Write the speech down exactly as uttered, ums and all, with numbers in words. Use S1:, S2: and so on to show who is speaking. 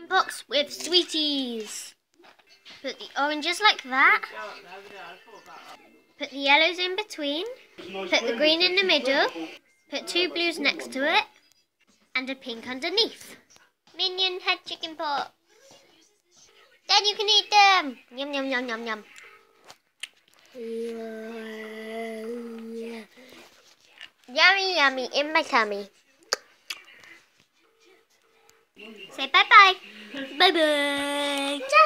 S1: box with sweeties. Put the oranges like that. Put the yellows in between. Put the green in the middle. Put two blues next to it. And a pink underneath. Minion had chicken pox. Then you can eat them. Yum, yum, yum, yum, yum. Yummy, yummy in my tummy. Say bye-bye. Bye-bye.